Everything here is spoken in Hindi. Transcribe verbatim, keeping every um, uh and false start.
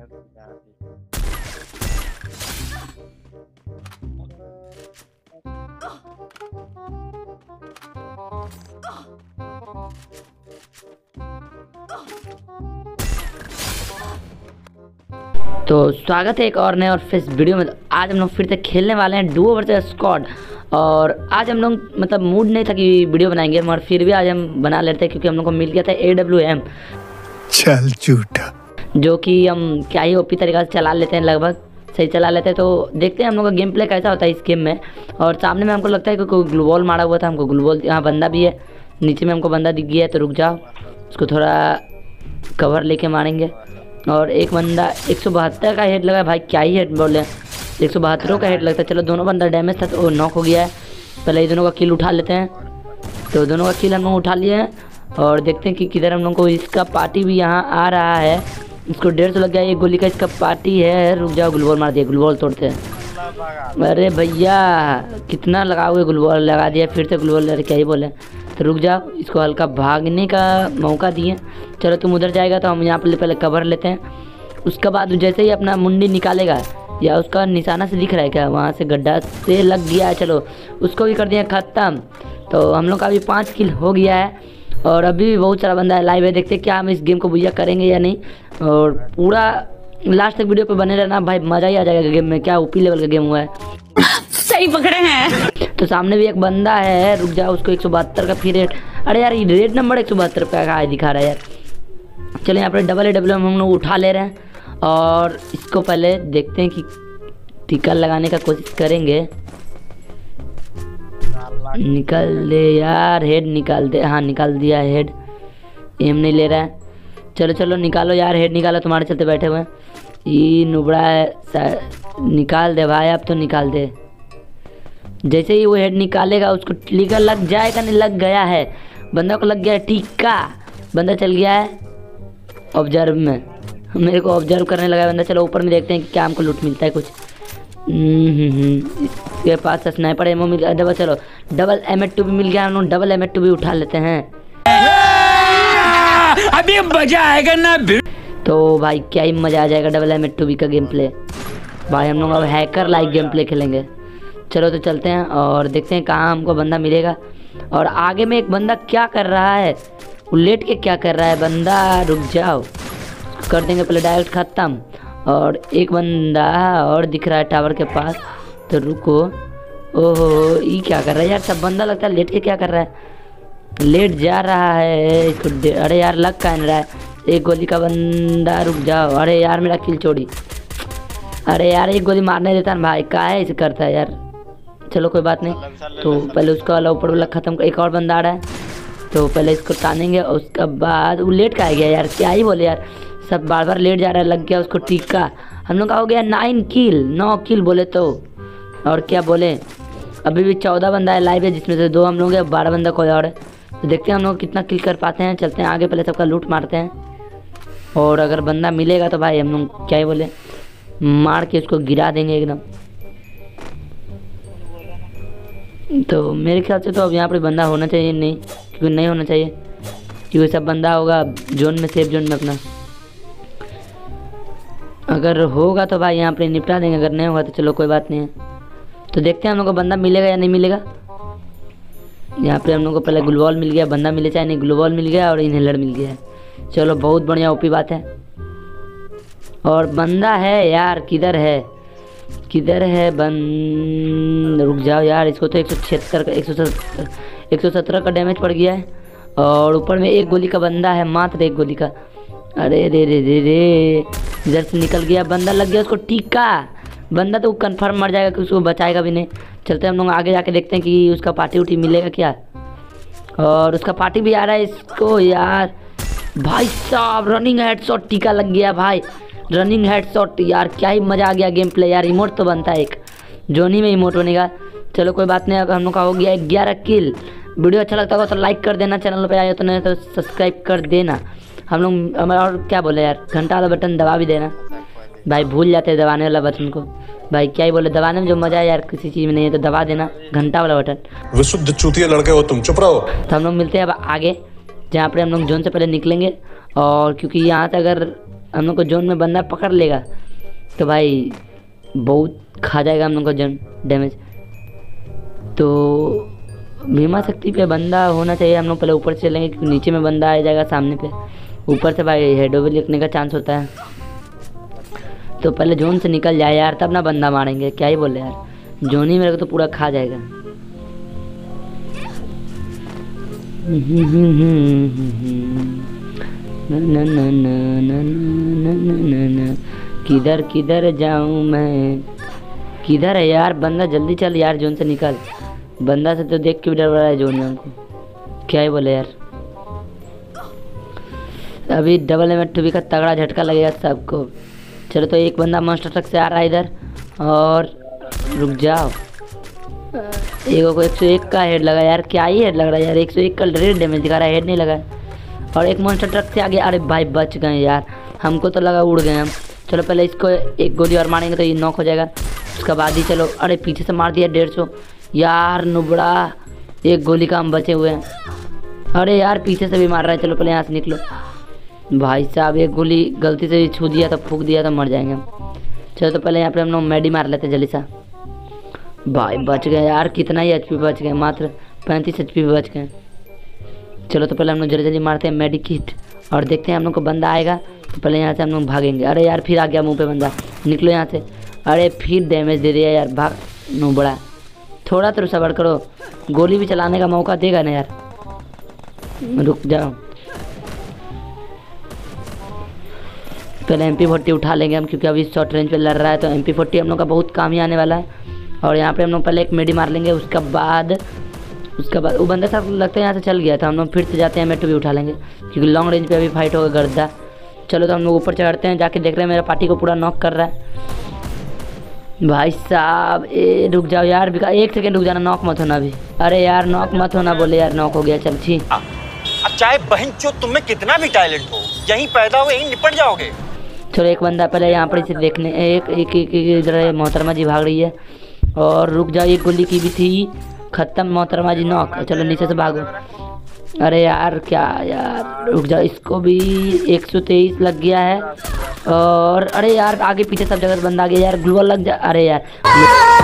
तो स्वागत है एक और नए और फिर वीडियो में। तो आज हम लोग फिर से खेलने वाले हैं डुओ वर्सेस स्क्वाड। और आज हम लोग मतलब मूड नहीं था कि वीडियो बनाएंगे, मगर फिर भी आज हम बना लेते हैं क्योंकि हम लोग को मिल गया था ए डब्ल्यू एम। चल झूठा। जो कि हम क्या ही ओपी तरीका से चला लेते हैं, लगभग सही चला लेते हैं। तो देखते हैं हम लोग का गेम प्ले कैसा होता है इस गेम में। और सामने में हमको लगता है कि कोई ग्लूबॉल मारा हुआ था, हमको ग्लूबॉल, यहाँ बंदा भी है, नीचे में हमको बंदा दिख गया है। तो रुक जाओ, उसको थोड़ा कवर लेके मारेंगे। और एक बंदा एक सौ बहत्तर का हेड लगा भाई, क्या ही हेड बोले, एक सौ बहत्तरों का हेड लगता है। चलो दोनों बंदा डैमेज था तो नॉक हो गया है। पहले ये दोनों का किल उठा लेते हैं। तो दोनों का किल हम लोग उठा लिए हैं और देखते हैं कि किधर हम लोग को इसका पार्टी भी यहाँ आ रहा है। इसको डेढ़ सौ लग गया, एक गोली का इसका पार्टी है। रुक जाओ, ग्लूबॉल मार दिया, ग्लूबॉल तोड़ते हैं। अरे भैया कितना लगाओगे, ग्लूबॉल लगा दिया फिर से ग्लूबॉल, अरे क्या ही बोले। तो रुक जाओ, इसको हल्का भागने का मौका दिए। चलो तुम उधर जाएगा तो हम यहाँ पर पहले कवर लेते हैं। उसके बाद जैसे ही अपना मुंडी निकालेगा या उसका निशाना से दिख रहा है क्या, वहाँ से गड्ढा से लग गया है। चलो उसको भी कर दिया ख़त्म। तो हम लोग का अभी पाँच किल हो गया है और अभी भी बहुत सारा बंदा है लाइव है। देखते हैं क्या हम इस गेम को बुझा करेंगे या नहीं। और पूरा लास्ट तक वीडियो पे बने रहना भाई, मज़ा ही आ जाएगा गेम में। क्या ओपी लेवल का गेम हुआ है, सही पकड़े हैं। तो सामने भी एक बंदा है, रुक जाओ, उसको एक सौ बहत्तर का फिर रेट, अरे यार ये रेट नंबर एक सौ बहत्तर का है दिखा रहा है यार। चलो यहाँ पर डबल ए डब्ल्यू हम लोग उठा ले रहे हैं और इसको पहले देखते हैं कि टीका लगाने का कोशिश करेंगे। निकाल दे यार, हेड निकाल दे। हाँ निकाल दिया हेड, एम नहीं ले रहा है। चलो चलो निकालो यार, हेड निकालो, तुम्हारे चलते बैठे हुए हैं। ये नुबड़ा है, निकाल दे भाई, अब तो निकाल दे। जैसे ही वो हेड निकालेगा उसको टीका लग जाएगा, नहीं लग गया है, बंदा को लग गया है टीका। बंदा चल गया है ऑब्जर्व में, मेरे को ऑब्जर्व करने लगा बंदा। चलो ऊपर में देखते हैं कि क्या हमको लूट मिलता है कुछ। इसके पास स्नाइपर एमओ मिल गया, डबल, चलो डबल एम एट टू भी मिल गया, हम लोग डबल एम एट टू भी उठा लेते हैं। अभी मजा आएगा ना। तो भाई क्या ही मजा आ जाएगा डबल एम एट टू भी का गेम प्ले भाई। हम लोग अब हैकर लाइक गेम प्ले खेलेंगे। चलो तो चलते हैं और देखते हैं कहाँ हमको बंदा मिलेगा। और आगे में एक बंदा क्या कर रहा है, वो लेट के क्या कर रहा है बंदा, रुक जाओ, कर देंगे पहले डायरेक्ट ख़त्म। और एक बंदा और दिख रहा है टावर के पास, तो रुको। ओहो ये क्या कर रहा है यार, सब बंदा लगता है लेट के क्या कर रहा है, लेट जा रहा है इसको। अरे यार लग का रहा है, एक गोली का बंदा, रुक जाओ। अरे यार मेरा किल चोरी, अरे यार एक गोली मारने देता ना भाई, क्या है इसे करता है यार। चलो कोई बात नहीं। तो पहले उसका वाला ऊपर वाला ख़त्म, एक और बंदा आ रहा है तो पहले इसको टानेंगे और उसके बाद वो लेट का आ गया यार, क्या ही बोले यार, सब बार बार लेट जा रहा है। लग गया उसको टीका। हम लोग का हो गया नाइन किल, नौ किल बोले तो, और क्या बोले। अभी भी चौदह बंदा है लाइव है, जिसमें से दो हम लोग हैं, बारह बंदा कोई और है। तो देखते हैं हम लोग कितना किल कर पाते हैं। चलते हैं आगे, पहले सबका लूट मारते हैं। और अगर बंदा मिलेगा तो भाई हम लोग क्या ही बोले, मार के उसको गिरा देंगे एकदम। तो मेरे ख्याल से तो अब यहाँ पर बंदा होना चाहिए नहीं, क्योंकि नहीं होना चाहिए, क्योंकि सब बंदा होगा जोन में, सेफ जोन में अपना। अगर होगा तो भाई यहाँ पे निपटा देंगे, अगर नहीं होगा तो चलो कोई बात नहीं है। तो देखते हैं हम लोग को बंदा मिलेगा या नहीं मिलेगा। यहाँ पे हम लोग को पहले ग्लूबॉल मिल गया, बंदा मिले चाहे नहीं, ग्लूबॉल मिल गया और इनहेलर मिल गया है। चलो बहुत बढ़िया ओपी बात है। और बंदा है यार, किधर है किधर है बंद, रुक जाओ यार, इसको तो एक सौ छिहत्तर का एक सौ सत्तर एक सौ सत्रह का डैमेज पड़ गया है। और ऊपर में एक गोली का बंदा है, मात्र एक गोली का। अरे रे रे रे रे, इधर से निकल गया बंदा, लग गया उसको टीका। बंदा तो कंफर्म मर जाएगा कि उसको बचाएगा भी नहीं। चलते हम लोग आगे जाके देखते हैं कि उसका पार्टी उठी मिलेगा क्या। और उसका पार्टी भी आ रहा है इसको यार। भाई साहब रनिंग हेडशॉट, टीका लग गया भाई, रनिंग हेडशॉट यार, क्या ही मज़ा आ गया गेम प्ले यार। इमोट तो बनता है एक, जोनी में इमोट बनेगा। चलो कोई बात नहीं, अब हम लोग का हो गया ग्यारह किल। वीडियो अच्छा लगता होगा तो लाइक कर देना, चैनल पे आए तो नहीं तो सब्सक्राइब कर देना। हम लोग और क्या बोले यार, घंटा वाला बटन दबा भी देना भाई, भूल जाते हैं दबाने वाला बटन को भाई, क्या ही बोले, दबाने में जो मज़ा है यार किसी चीज़ में नहीं है, तो दबा देना घंटा वाला बटन। विशुद्ध चूतिया लड़के हो तुम, चुप रहो। तो हम लोग मिलते हैं अब आगे, जहाँ पर हम लोग जोन से पहले निकलेंगे। और क्योंकि यहाँ से अगर हम लोग को जोन में बंदा पकड़ लेगा तो भाई बहुत खा जाएगा हम लोग को जोन डैमेज। तो भीमा शक्ति पे बंदा होना चाहिए। हम लोग पहले ऊपर से चलेंगे क्योंकि नीचे में बंदा आ जाएगा सामने पे। ऊपर से भाई हेडो भी लिखने का चांस होता है। तो पहले जोन से निकल जाए यार, तब ना बंदा मारेंगे। क्या ही बोले यार, जोन ही मेरे को तो पूरा खा जाएगा। किधर किधर जाऊं मैं, किधर है यार बंदा? जल्दी चल यार, जोन से निकल। बंदा से तो देख के भी डर रहा है जोन में हमको। क्या ही बोले यार, अभी डबल एम टू बी का तगड़ा झटका लगेगा सबको। चलो तो एक बंदा मॉन्स्टर ट्रक से आ रहा है इधर, और रुक जाओ। एक को एक सौ एक का हेड लगा यार। क्या ही हेड लग रहा है यार, एक सौ एक का रेड डैमेज दिखा रहा है, हेड नहीं लगा। और एक मॉन्स्टर ट्रक से आगे, अरे भाई बच गए यार, हमको तो लगा उड़ गए हम। चलो पहले इसको एक गोली और मारेंगे तो ये नॉक हो जाएगा, उसके बाद ही चलो। अरे पीछे से मार दिया डेढ़ सौ यार, नुबड़ा। एक गोली का हम बचे हुए हैं। अरे यार पीछे से भी मार रहा है। चलो पहले यहाँ से निकलो। भाई साहब एक गोली गलती से भी छू दिया तो फूक दिया तो मर जाएंगे हम। चलो तो पहले यहाँ पे हम लोग मेडी मार लेते जल्दी सा। भाई बच गए यार, कितना ही एच पी बच गए, मात्र पैंतीस एच पी बच गए। चलो तो पहले हम लोग जल्दी जल्दी मारते हैं मेडी किट और देखते हैं हम लोग को बंदा आएगा तो पहले यहाँ से हम लोग भागेंगे। अरे यार फिर आ गया मुँह पे बंदा, निकलो यहाँ से। अरे फिर डैमेज दे दिया यार, भाग नो बड़ा। थोड़ा तो सब्र करो, गोली भी चलाने का मौका देगा ना यार। रुक जाओ, पहले एम पी फोर्टी उठा लेंगे हम क्योंकि अभी शॉर्ट रेंज पे लड़ रहा है तो एम पी फोर्टी हम लोग का बहुत काम ही आने वाला है। और यहाँ पे हम लोग पहले एक मेडी मार लेंगे, उसके बाद उसके बाद वो बंदा साहब लगता है यहाँ से चल गया था। हम लोग फिर से जाते हैं, मेट्रो भी उठा लेंगे क्योंकि लॉन्ग रेंज पे अभी फाइट होगा गर्दा। चलो तो हम लोग ऊपर चढ़ते हैं, जाके देख रहे हैं मेरा पार्टी को पूरा नॉक कर रहा है। भाई साहब ए रुक जाओ यार, बिका एक सेकंड रुक जाना, नॉक मत होना अभी। अरे यार नॉक मत होना बोले यार, नॉक हो गया। चल छी, अब चाहे बहन चो तुम में कितना भी टैलेंट हो, यहीं पैदा हो यहीं निपट जाओगे। चलो एक बंदा पहले यहाँ पर इसे देखने, एक एक एक इधर मोहतरमा जी भाग रही है। और रुक जाओ, एक गोली की भी थी खत्म, मोहतरमा जी नॉक। चलो नीचे से भागो। अरे यार क्या यार, रुक जाओ, इसको भी एक सौ तेईस लग गया है। और अरे यार आगे पीछे सब जगह बंदा आ गया यार, ग्लूवल लग जा। अरे यार